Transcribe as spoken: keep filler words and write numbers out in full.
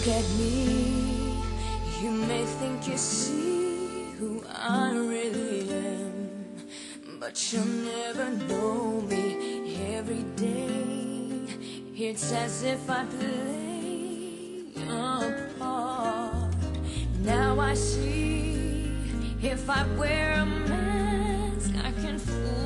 look at me, you may think you see who I really am, but you'll never know me. Every day it's as if I play a part. Now I see, if I wear a mask I can fool